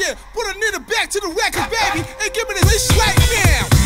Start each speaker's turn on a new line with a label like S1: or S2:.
S1: Yeah, put a nigga back to the record, baby, and give me this right now.